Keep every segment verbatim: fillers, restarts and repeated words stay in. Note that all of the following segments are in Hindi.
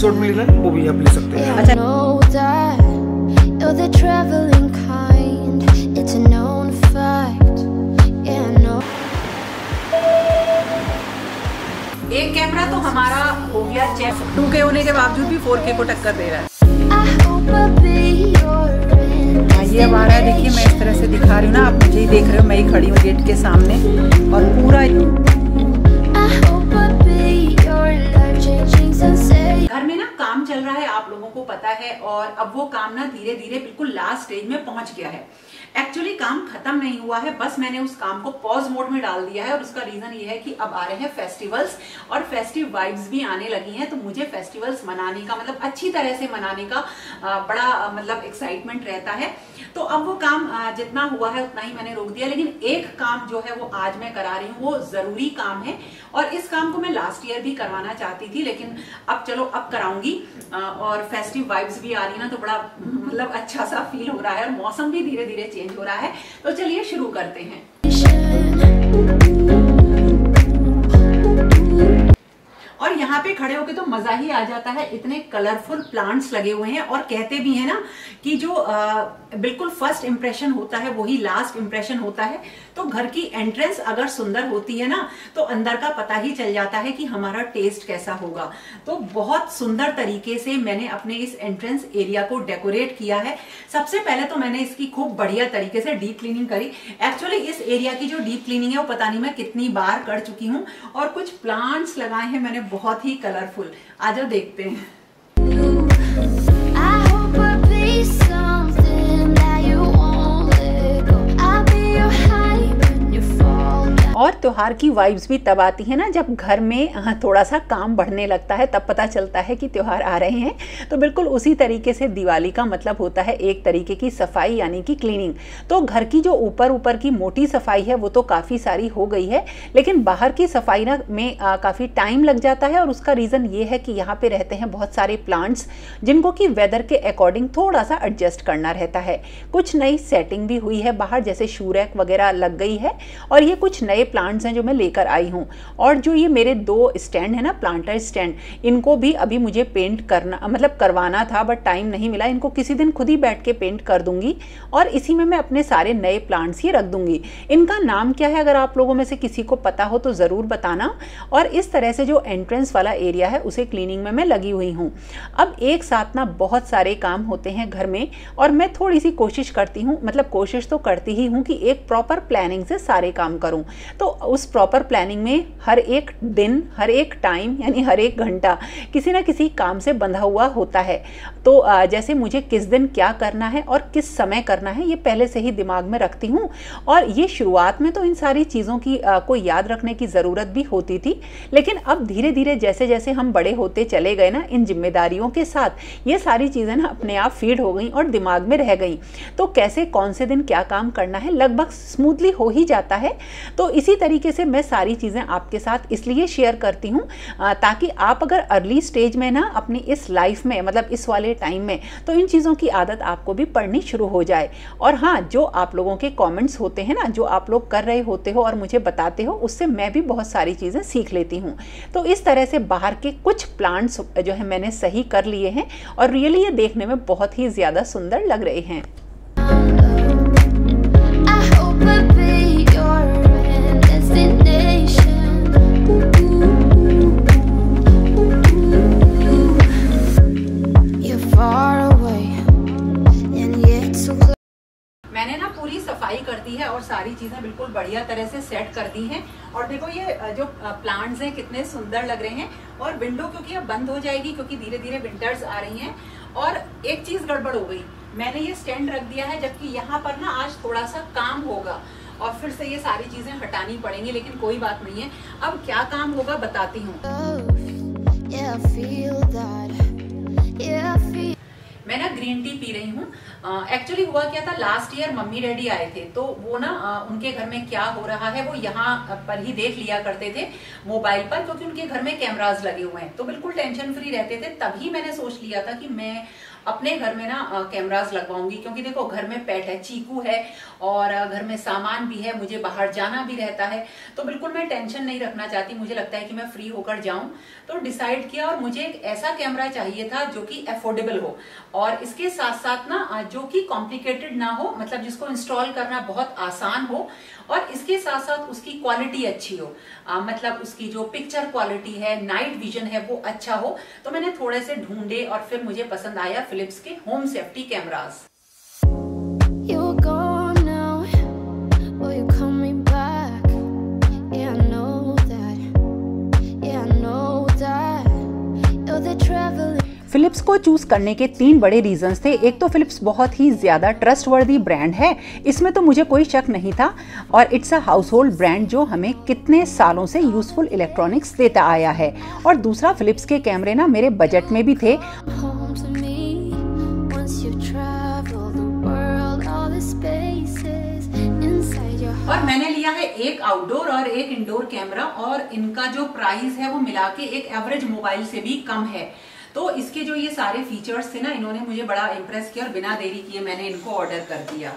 रिसोर्ट मिल रहा है वो भी आप ले सकते हैं। अच्छा एक कैमरा तो हमारा हो गया चेक, टू के होने के बावजूद भी फोर के को टक्कर दे रहा है। ये हमारा है, देखिए मैं इस तरह से दिखा रही हूँ ना, आप मुझे ही देख रहे हो, मैं ही खड़ी हूँ गेट के सामने और पूरा घर में ना काम चल रहा है, आप लोगों को पता है, और अब वो काम ना धीरे धीरे बिल्कुल लास्ट स्टेज में पहुंच गया है। एक्चुअली काम खत्म नहीं हुआ है, बस मैंने उस काम को पॉज मोड में डाल दिया है और उसका रीजन ये है कि अब आ रहे हैं फेस्टिवल्स और फेस्टिव वाइब्स भी आने लगी हैं, तो मुझे फेस्टिवल्स मनाने का मतलब अच्छी तरह से मनाने का बड़ा मतलब एक्साइटमेंट रहता है। तो अब वो काम जितना हुआ है उतना ही मैंने रोक दिया, लेकिन एक काम जो है वो आज मैं करा रही हूँ, वो जरूरी काम है और इस काम को मैं लास्ट ईयर भी करवाना चाहती थी, लेकिन अब चलो अब कराऊंगी। और फेस्टिव वाइब्स भी आ रही ना, तो बड़ा मतलब अच्छा सा फील हो रहा है और मौसम भी धीरे धीरे चेंज हो रहा है। तो चलिए शुरू करते हैं। और यहाँ पे खड़े होके तो मजा ही आ जाता है, इतने कलरफुल प्लांट्स लगे हुए हैं और कहते भी हैं ना कि जो आ, बिल्कुल फर्स्ट इंप्रेशन होता है वही लास्ट इंप्रेशन होता है। तो घर की एंट्रेंस अगर सुंदर होती है ना, तो अंदर का पता ही चल जाता है कि हमारा टेस्ट कैसा होगा। तो बहुत सुंदर तरीके से मैंने अपने इस एंट्रेंस एरिया को डेकोरेट किया है। सबसे पहले तो मैंने इसकी खूब बढ़िया तरीके से डीप क्लीनिंग करी। एक्चुअली इस एरिया की जो डीप क्लीनिंग है वो पता नहीं मैं कितनी बार कर चुकी हूँ, और कुछ प्लांट्स लगाए हैं मैंने बहुत ही कलरफुल। आ जाओ देखते हैं। और त्योहार की वाइब्स भी तब आती है ना जब घर में थोड़ा सा काम बढ़ने लगता है, तब पता चलता है कि त्योहार आ रहे हैं। तो बिल्कुल उसी तरीके से दिवाली का मतलब होता है एक तरीके की सफाई यानी कि क्लीनिंग। तो घर की जो ऊपर ऊपर की मोटी सफाई है वो तो काफ़ी सारी हो गई है, लेकिन बाहर की सफाई ना में काफ़ी टाइम लग जाता है। और उसका रीज़न ये है कि यहाँ पे रहते हैं बहुत सारे प्लांट्स जिनको कि वेदर के अकॉर्डिंग थोड़ा सा एडजस्ट करना रहता है। कुछ नई सेटिंग भी हुई है बाहर, जैसे शू रैक वगैरह लग गई है, और ये कुछ नए प्लांट्स हैं जो मैं लेकर आई हूँ। और जो ये मेरे दो स्टैंड है ना, प्लांटर स्टैंड, इनको भी अभी मुझे पेंट करना मतलब करवाना था, बट टाइम नहीं मिला। इनको किसी दिन खुद ही बैठ के पेंट कर दूंगी और इसी में मैं अपने सारे नए प्लांट्स ही रख दूंगी। इनका नाम क्या है अगर आप लोगों में से किसी को पता हो तो ज़रूर बताना। और इस तरह से जो एंट्रेंस वाला एरिया है उसे क्लीनिंग में मैं लगी हुई हूँ। अब एक साथ ना बहुत सारे काम होते हैं घर में, और मैं थोड़ी सी कोशिश करती हूँ, मतलब कोशिश तो करती ही हूँ कि एक प्रॉपर प्लानिंग से सारे काम करूँ। तो उस प्रॉपर प्लानिंग में हर एक दिन, हर एक टाइम यानी हर एक घंटा किसी ना किसी काम से बंधा हुआ होता है। तो जैसे मुझे किस दिन क्या करना है और किस समय करना है ये पहले से ही दिमाग में रखती हूँ। और ये शुरुआत में तो इन सारी चीज़ों की आ, को याद रखने की ज़रूरत भी होती थी, लेकिन अब धीरे धीरे जैसे जैसे हम बड़े होते चले गए ना, इन जिम्मेदारियों के साथ ये सारी चीज़ें ना अपने आप फीड हो गई और दिमाग में रह गई। तो कैसे कौन से दिन क्या काम करना है लगभग स्मूथली हो ही जाता है। तो इसी तरीके से मैं सारी चीज़ें आपके साथ इसलिए शेयर करती हूँ ताकि आप अगर अर्ली स्टेज में ना अपनी इस लाइफ में, मतलब इस वाले टाइम में, तो इन चीज़ों की आदत आपको भी पड़नी शुरू हो जाए। और हाँ, जो आप लोगों के कमेंट्स होते हैं ना, जो आप लोग कर रहे होते हो और मुझे बताते हो, उससे मैं भी बहुत सारी चीज़ें सीख लेती हूँ। तो इस तरह से बाहर के कुछ प्लांट्स जो है मैंने सही कर लिए हैं और रियली ये देखने में बहुत ही ज़्यादा सुंदर लग रहे हैं। मैंने ना पूरी सफाई कर दी है और सारी चीजें बिल्कुल बढ़िया तरह से सेट कर दी हैं। और देखो ये जो प्लांट्स हैं कितने सुंदर लग रहे हैं। और विंडो क्योंकि अब बंद हो जाएगी क्योंकि धीरे धीरे विंटर्स आ रही हैं। और एक चीज गड़बड़ हो गई, मैंने ये स्टैंड रख दिया है जबकि यहाँ पर ना आज थोड़ा सा काम होगा और फिर से ये सारी चीजें हटानी पड़ेंगी, लेकिन कोई बात नहीं है। अब क्या काम होगा बताती हूँ। मैं ना ग्रीन टी पी रही हूँ। एक्चुअली हुआ क्या था, लास्ट ईयर मम्मी डैडी आए थे, तो वो ना uh, उनके घर में क्या हो रहा है वो यहाँ पर ही देख लिया करते थे मोबाइल पर, क्योंकि उनके घर में कैमरास लगे हुए हैं, तो बिल्कुल टेंशन फ्री रहते थे। तभी मैंने सोच लिया था कि मैं अपने घर में ना कैमरास लगवाऊंगी, क्योंकि देखो घर में पेट है, चीकू है और घर में सामान भी है, मुझे बाहर जाना भी रहता है, तो बिल्कुल मैं टेंशन नहीं रखना चाहती। मुझे लगता है कि मैं फ्री होकर जाऊं, तो डिसाइड किया और मुझे एक ऐसा कैमरा चाहिए था जो कि अफोर्डेबल हो और इसके साथ साथ ना जो कि कॉम्प्लिकेटेड ना हो, मतलब जिसको इंस्टॉल करना बहुत आसान हो और इसके साथ साथ उसकी क्वालिटी अच्छी हो, आ, मतलब उसकी जो पिक्चर क्वालिटी है, नाइट विजन है, वो अच्छा हो। तो मैंने थोड़े से ढूंढे और फिर मुझे पसंद आया फिलिप्स के होम सेफ्टी कैमरास। फिलिप्स को चूज करने के तीन बड़े रीजंस थे। एक तो फिलिप्स बहुत ही ज्यादा ट्रस्टवर्दी ब्रांड है, इसमें तो मुझे कोई शक नहीं था, और it's a household brand जो हमें कितने सालों से यूजफुल इलेक्ट्रॉनिक्स देता आया है। और दूसरा, फिलिप्स के कैमरे ना मेरे बजट में भी थे। और मैंने लिया है एक आउटडोर और एक इंडोर कैमरा और इनका जो प्राइस है वो मिला के एक एवरेज मोबाइल से भी कम है। तो इसके जो ये सारे फीचर्स थे ना, इन्होंने मुझे बड़ा इम्प्रेस किया और बिना देरी किए मैंने इनको ऑर्डर कर दिया।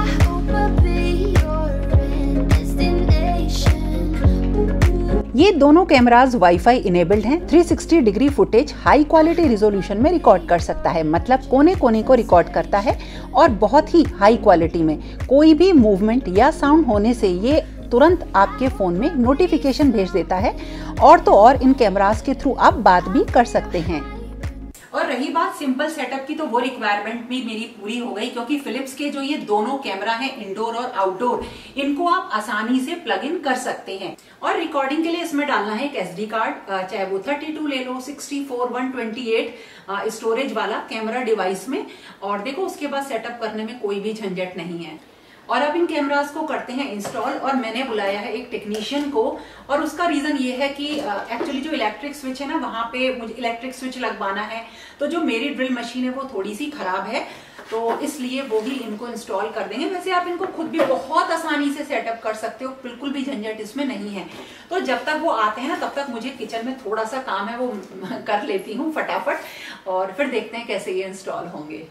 ये दोनों कैमराज वाईफाई इनेबल्ड हैं। Three sixty degree footage high quality resolution में रिकॉर्ड कर सकता है, मतलब कोने कोने को रिकॉर्ड करता है और बहुत ही हाई क्वालिटी में। कोई भी मूवमेंट या साउंड होने से ये तुरंत आपके फोन में नोटिफिकेशन भेज देता है। और तो और इन कैमरास के थ्रू आप बात भी कर सकते हैं। और रही बात सिंपल सेटअप की, तो वो रिक्वायरमेंट भी मेरी पूरी हो गई, क्योंकि फिलिप्स के जो ये दोनों कैमरा हैं, इंडोर और आउटडोर, इनको आप आसानी से प्लग इन कर सकते हैं। और रिकॉर्डिंग के लिए इसमें डालना है एक एसडी कार्ड, चाहे वो थर्टी टू ले लो, sixty four, one twenty eight storage वाला कैमरा डिवाइस में। और देखो उसके बाद सेटअप करने में कोई भी झंझट नहीं है। और अब इन कैमरास को करते हैं इंस्टॉल, और मैंने बुलाया है एक टेक्नीशियन को। और उसका रीजन ये है कि एक्चुअली जो इलेक्ट्रिक स्विच है ना, वहां पे मुझे इलेक्ट्रिक स्विच लगवाना है। तो जो मेरी ड्रिल मशीन है वो थोड़ी सी खराब है, तो इसलिए वो भी इनको इंस्टॉल कर देंगे। वैसे आप इनको खुद भी बहुत आसानी से सेटअप कर सकते हो, बिल्कुल भी झंझट इसमें नहीं है। तो जब तक वो आते हैं ना, तब तक मुझे किचन में थोड़ा सा काम है, वो कर लेती हूँ फटाफट, और फिर देखते हैं कैसे ये इंस्टॉल होंगे।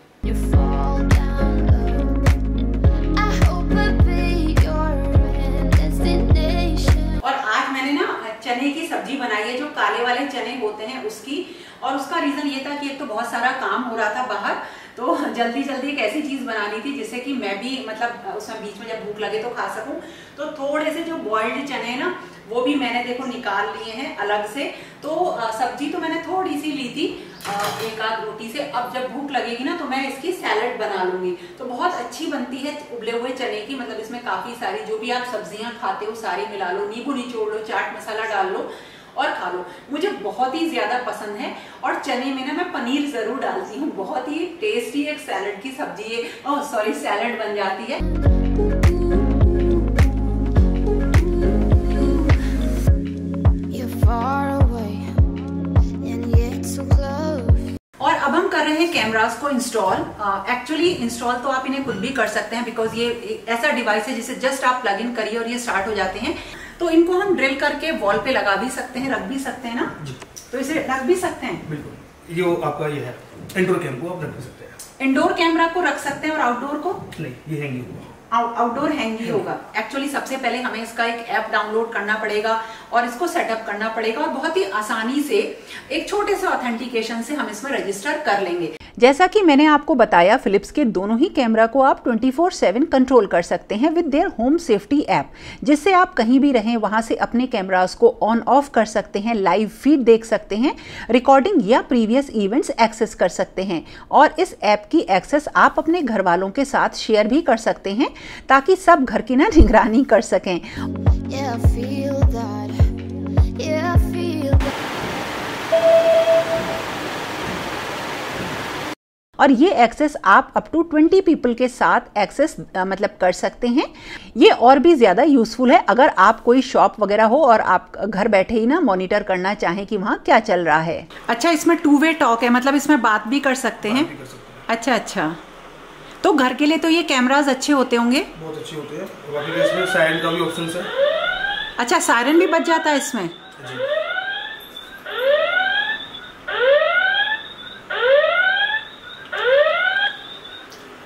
और आज मैंने ना चने की सब्जी बनाई है, जो काले वाले चने होते हैं उसकी। और उसका रीजन ये था कि एक तो बहुत सारा काम हो रहा था बाहर, तो जल्दी जल्दी एक ऐसी चीज बनानी थी जिससे कि मैं भी मतलब उसमें बीच में जब भूख लगे तो खा सकूं। तो थोड़े से जो बॉइल्ड चने हैं ना, वो भी मैंने देखो निकाल लिए हैं अलग से। तो सब्जी तो मैंने थोड़ी सी ली थी एक आध रोटी से। अब जब भूख लगेगी ना तो मैं इसकी सैलेड बना लूंगी। तो बहुत अच्छी बनती है उबले हुए चने की, मतलब इसमें काफी सारी जो भी आप सब्जियां खाते हो सारी मिला लो, नींबू निचोड़ लो, चाट मसाला डाल लो और खा लो। मुझे बहुत ही ज्यादा पसंद है। और चने में ना मैं पनीर जरूर डालती हूँ। बहुत ही टेस्टी एक सैलेड की सब्जी है, ओह सॉरी सैलेड बन जाती है। और अब हम कर रहे हैं कैमरास को इंस्टॉल। एक्चुअली इंस्टॉल तो आप इन्हें खुद भी कर सकते हैं, बिकॉज ये ऐसा डिवाइस है जिसे जस्ट आप प्लग इन करिए और ये स्टार्ट हो जाते हैं। तो इनको हम ड्रिल करके वॉल पे लगा भी सकते हैं, रख भी सकते हैं ना जी। तो इसे रख भी सकते हैं। बिल्कुल, ये आपका ये है इंडोर कैम को आप रख सकते हैं। इंडोर कैमरा को रख सकते हैं और आउटडोर को नहीं, ये हैंगिंग होगा। आउटडोर हैंग ही होगा। एक्चुअली सबसे पहले हमें इसका एक ऐप डाउनलोड करना पड़ेगा और इसको सेटअप करना पड़ेगा, और बहुत ही आसानी से एक छोटे से ऑथेंटिकेशन से हम इसमें रजिस्टर कर लेंगे। जैसा कि मैंने आपको बताया, फिलिप्स के दोनों ही कैमरा को आप ट्वेंटी फोर सेवन कंट्रोल कर सकते हैं with their home safety app, जिससे आप कहीं भी रहें वहां से अपने कैमरास को ऑन ऑफ कर सकते हैं, लाइव फीड देख सकते हैं, रिकॉर्डिंग या प्रीवियस इवेंट्स एक्सेस कर सकते हैं। और इस ऐप की एक्सेस आप अपने घर वालों के साथ शेयर भी कर सकते हैं, ताकि सब घर की ना निगरानी कर सकें। yeah, I feel that. Yeah, I feel that. और ये एक्सेस आप अप टू ट्वेंटी पीपल के साथ एक्सेस मतलब कर सकते हैं। ये और भी ज़्यादा यूज़फुल है अगर आप कोई शॉप वगैरह हो और आप घर बैठे ही ना मॉनिटर करना चाहें कि वहाँ क्या चल रहा है। अच्छा, इसमें टू वे टॉक है, मतलब इसमें बात भी कर सकते हैं। अच्छा अच्छा, तो घर के लिए तो ये कैमराज अच्छे होते होंगे। बहुत अच्छे होते हैं। बाकी इसमें सायरन का भी ऑप्शन है। अच्छा, सायरन भी बच जाता है इसमें जी।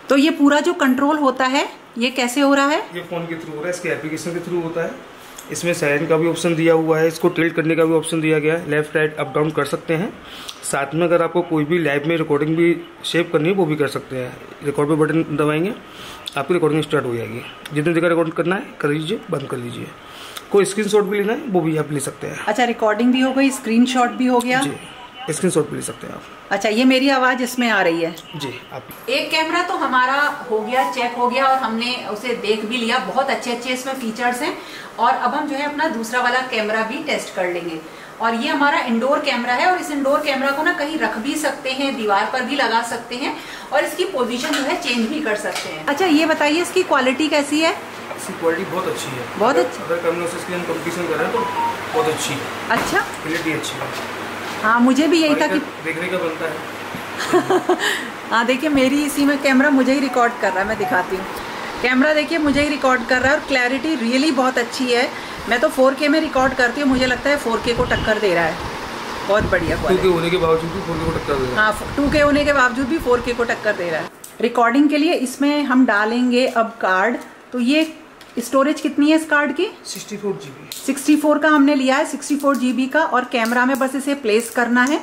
तो ये पूरा जो कंट्रोल होता है ये कैसे हो रहा है? ये फोन के थ्रू हो रहा है, इसके एप्लीकेशन के थ्रू होता है। इसमें साइलेंट का भी ऑप्शन दिया हुआ है, इसको टिल्ट करने का भी ऑप्शन दिया गया है, लेफ्ट राइट अप डाउन कर सकते हैं। साथ में अगर आपको कोई भी लाइव में रिकॉर्डिंग भी सेव करनी है वो भी कर सकते हैं। रिकॉर्ड पे बटन दबाएंगे, आपकी रिकॉर्डिंग स्टार्ट हो जाएगी। जितनी जगह रिकॉर्ड करना है कर लीजिए, बंद कर लीजिए। कोई स्क्रीनशॉट भी लेना है वो भी आप ले सकते हैं। अच्छा, रिकॉर्डिंग भी हो गई, स्क्रीनशॉट भी हो गया जी, स्क्रीनशॉट भी ले सकते हैं आप। अच्छा, ये मेरी आवाज इसमें आ रही है जी। आप एक कैमरा तो हमारा हो गया, चेक हो गया और हमने उसे देख भी लिया। बहुत अच्छे अच्छे इसमें फीचर्स हैं और अब हम जो है अपना दूसरा वाला कैमरा भी टेस्ट कर लेंगे। और ये हमारा इंडोर कैमरा है और इस इंडोर कैमरा को ना कहीं रख भी सकते हैं, दीवार पर भी लगा सकते हैं और इसकी पोजीशन जो है चेंज भी कर सकते हैं। अच्छा, ये बताइए इसकी क्वालिटी कैसी है? इसकी क्वालिटी बहुत अच्छी है, बहुत अच्छी। अगर कैमरा से इसकी हम कंपटीशन कर रहे हैं तो बहुत अच्छी है। अच्छा, क्वालिटी अच्छी है। हाँ, मुझे भी यही था कि देखने का बनता है। हाँ, देखिए मेरी इसी में कैमरा मुझे ही रिकॉर्ड कर रहा है, मैं दिखाती हूँ। कैमरा देखिए मुझे ही रिकॉर्ड कर रहा है और क्लैरिटी रियली बहुत अच्छी है। मैं तो फोर के में रिकॉर्ड करती हूँ, मुझे लगता है फोर के को टक्कर दे रहा है। बहुत बढ़िया टू के होने के बावजूद भी फोर के को टक्कर दे रहा है। हाँ, टू के होने के बावजूद भी फोर के को टक्कर दे रहा है। रिकॉर्डिंग के लिए इसमें हम डालेंगे अब कार्ड। तो ये स्टोरेज कितनी है इस कार्ड की? Sixty four GB. Sixty four का हमने लिया है, सिक्सटी फोर जीबी का। और कैमरा में बस इसे प्लेस करना है।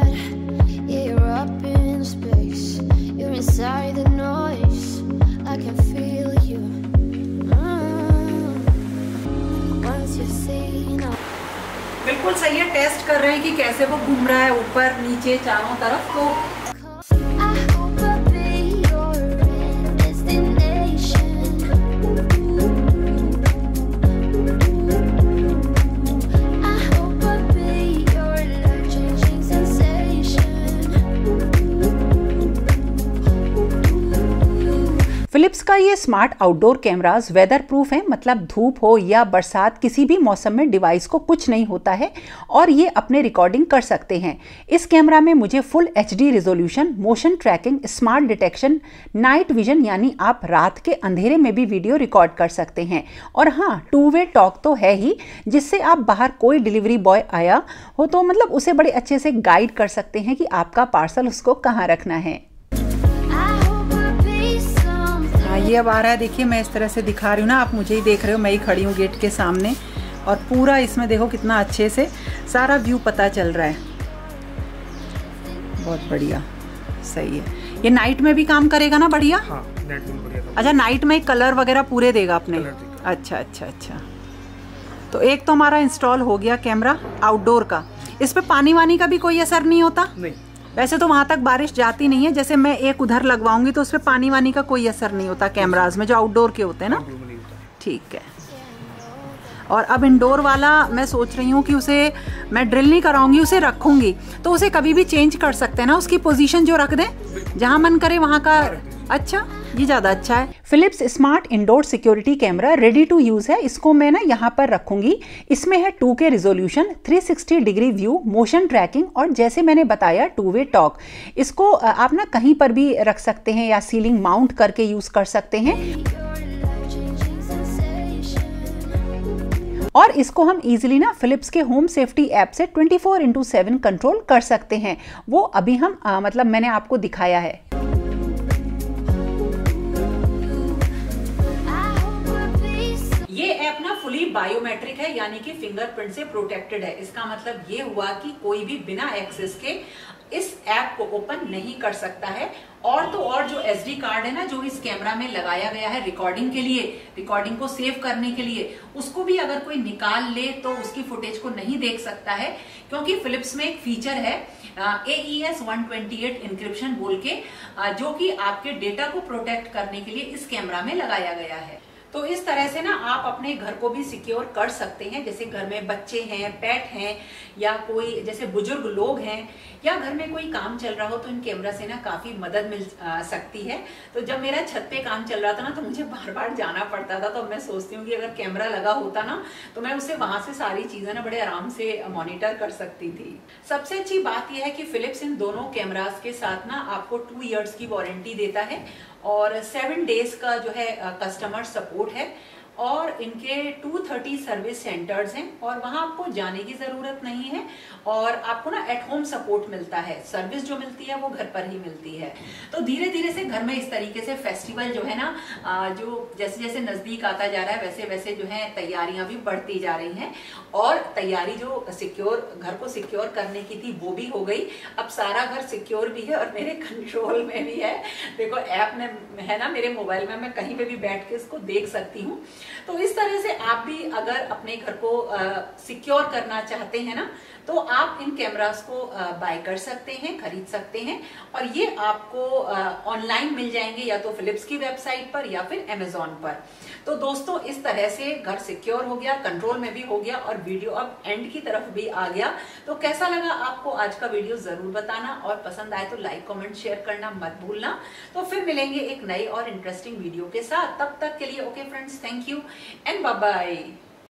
बिल्कुल सही है, टेस्ट कर रहे हैं कि कैसे वो घूम रहा है ऊपर नीचे चारों तरफ। तो फिलिप्स का ये smart outdoor cameras weatherproof है, मतलब धूप हो या बरसात किसी भी मौसम में डिवाइस को कुछ नहीं होता है और ये अपने रिकॉर्डिंग कर सकते हैं। इस कैमरा में मुझे full HD resolution, motion tracking, smart detection, night vision यानी आप रात के अंधेरे में भी वीडियो रिकॉर्ड कर सकते हैं। और हाँ, टू वे टॉक तो है ही, जिससे आप बाहर कोई डिलीवरी बॉय आया हो तो मतलब उसे बड़े अच्छे से गाइड कर सकते हैं कि आपका पार्सल उसको कहाँ रखना है। ये अब आ रहा है, देखिए मैं इस तरह से दिखा रही हूँ ना, आप मुझे ही देख रहे हो, मैं ही खड़ी हूँ गेट के सामने और पूरा इसमें देखो कितना अच्छे से सारा व्यू पता चल रहा है। बहुत बढ़िया, सही है। ये नाइट में भी काम करेगा ना? बढ़िया। हाँ, नाइट में बढ़िया। अच्छा, नाइट में कलर वगैरह पूरे देगा अपने? अच्छा अच्छा अच्छा। तो एक तो हमारा इंस्टॉल हो गया कैमरा आउटडोर का। इस पे पानी वानी का भी कोई असर नहीं होता? नहीं। वैसे तो वहां तक बारिश जाती नहीं है, जैसे मैं एक उधर लगवाऊंगी तो उस पर पानी वानी का कोई असर नहीं होता कैमराज में जो आउटडोर के होते हैं ना? ठीक है। और अब इंडोर वाला मैं सोच रही हूँ कि उसे मैं ड्रिल नहीं कराऊंगी, उसे रखूंगी तो उसे कभी भी चेंज कर सकते हैं ना, उसकी पोजीशन जो रख दें जहां मन करे वहां का। अच्छा, ये ज़्यादा अच्छा है। Philips smart indoor security camera ready to use है। इसको मैं ना यहाँ पर रखूंगी। इसमें है two K resolution, three sixty degree view, motion tracking और जैसे मैंने बताया टू वे टॉक। इसको आप ना कहीं पर भी रख सकते हैं या सीलिंग माउंट करके यूज़ कर सकते हैं। और इसको हम इजीली ना फिलिप्स के होम सेफ्टी ऐप से twenty four into seven control कर सकते हैं। वो अभी हम आ, मतलब मैंने आपको दिखाया है। ये ऐप ना फुली बायोमेट्रिक है, यानी कि फिंगरप्रिंट से प्रोटेक्टेड है। इसका मतलब ये हुआ कि कोई भी बिना एक्सेस के इस ऐप को ओपन नहीं कर सकता है। और तो और जो एसडी कार्ड है ना, जो इस कैमरा में लगाया गया है रिकॉर्डिंग के लिए, रिकॉर्डिंग को सेव करने के लिए, उसको भी अगर कोई निकाल ले तो उसकी फुटेज को नहीं देख सकता है, क्योंकि फिलिप्स में एक फीचर है A E S one twenty eight encryption बोल के, जो कि आपके डेटा को प्रोटेक्ट करने के लिए इस कैमरा में लगाया गया है। तो इस तरह से ना आप अपने घर को भी सिक्योर कर सकते हैं। जैसे घर में बच्चे हैं, पेट हैं या कोई जैसे बुजुर्ग लोग हैं या घर में कोई काम चल रहा हो तो इन कैमरा से ना काफी मदद मिल आ, सकती है। तो जब मेरा छत पे काम चल रहा था ना तो मुझे बार बार जाना पड़ता था, तो मैं सोचती हूँ कि अगर कैमरा लगा होता ना तो मैं उससे वहां से सारी चीजें ना बड़े आराम से मॉनिटर कर सकती थी। सबसे अच्छी बात यह है कि फिलिप्स इन दोनों कैमरास के साथ ना आपको टू इयर्स की वारंटी देता है और सेवन डेज का जो है कस्टमर सपोर्ट है। और इनके दो सौ तीस सर्विस सेंटर्स हैं और वहां आपको जाने की जरूरत नहीं है और आपको ना एट होम सपोर्ट मिलता है। सर्विस जो मिलती है वो घर पर ही मिलती है। तो धीरे धीरे से घर में इस तरीके से फेस्टिवल जो है ना, जो जैसे जैसे नजदीक आता जा रहा है वैसे वैसे जो है तैयारियां भी बढ़ती जा रही हैं और तैयारी जो सिक्योर घर को सिक्योर करने की थी वो भी हो गई। अब सारा घर सिक्योर भी है और मेरे कंट्रोल में भी है। देखो ऐप में है ना मेरे मोबाइल में, मैं कहीं पे भी बैठ के इसको देख सकती हूँ। तो इस तरह से आप भी अगर अपने घर को सिक्योर करना चाहते हैं ना, तो आप इन कैमरास को बाय कर सकते हैं, खरीद सकते हैं और ये आपको ऑनलाइन मिल जाएंगे या तो फिलिप्स की वेबसाइट पर या फिर अमेजोन पर। तो दोस्तों इस तरह से घर सिक्योर हो गया, कंट्रोल में भी हो गया और वीडियो अब एंड की तरफ भी आ गया। तो कैसा लगा आपको आज का वीडियो जरूर बताना और पसंद आए तो लाइक कमेंट शेयर करना मत भूलना। तो फिर मिलेंगे एक नई और इंटरेस्टिंग वीडियो के साथ। तब तक के लिए okay friends, thank you and bye bye.